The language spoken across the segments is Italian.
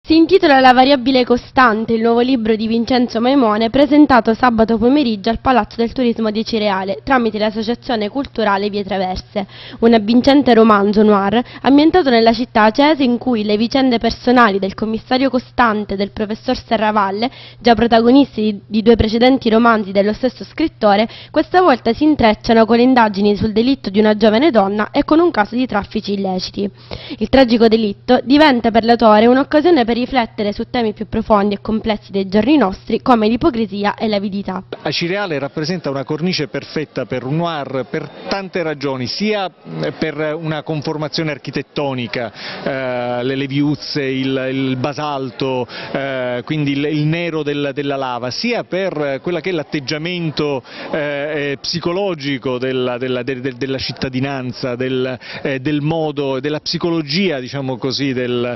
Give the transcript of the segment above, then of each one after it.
Si intitola La variabile costante, il nuovo libro di Vincenzo Maimone, presentato sabato pomeriggio al Palazzo del Turismo di Cireale, tramite l'associazione culturale Vie Traverse, un avvincente romanzo noir ambientato nella città acese in cui le vicende personali del commissario Costante e del professor Serravalle, già protagonisti di due precedenti romanzi dello stesso scrittore, questa volta si intrecciano con le indagini sul delitto di una giovane donna e con un caso di traffici illeciti. Il tragico delitto diventa per l'autore un'occasione per riflettere su temi più profondi e complessi dei giorni nostri, come l'ipocrisia e l'avidità. Cireale rappresenta una cornice perfetta per un noir per tante ragioni, sia per una conformazione architettonica, le viuzze, il basalto, quindi il nero della lava, sia per quella che è l'atteggiamento psicologico della cittadinanza, del modo, della psicologia, diciamo così,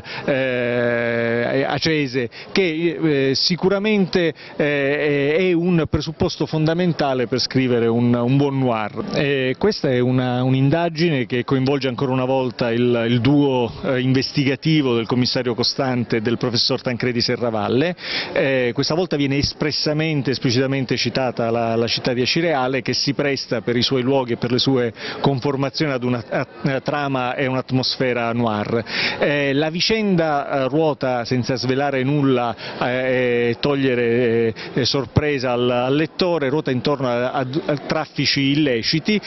acese, che sicuramente è un presupposto fondamentale per scrivere un buon noir. Questa è un'indagine che coinvolge ancora una volta il duo investigativo del commissario Costante e del professor Tancredi Serravalle. Questa volta viene esplicitamente citata la città di Cireale, che si presta per i suoi luoghi e per le sue conformazioni ad una trama e un'atmosfera noir. La vicenda ruota, senza svelare nulla e togliere sorpresa al lettore, ruota intorno a traffici illeciti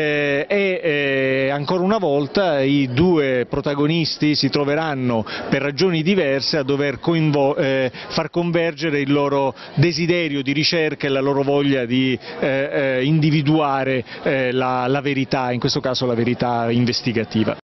e ancora una volta i due protagonisti si troveranno per ragioni diverse a dover far convergere il loro desiderio di ricerca e la loro voglia di individuare la verità, in questo caso la verità investigativa.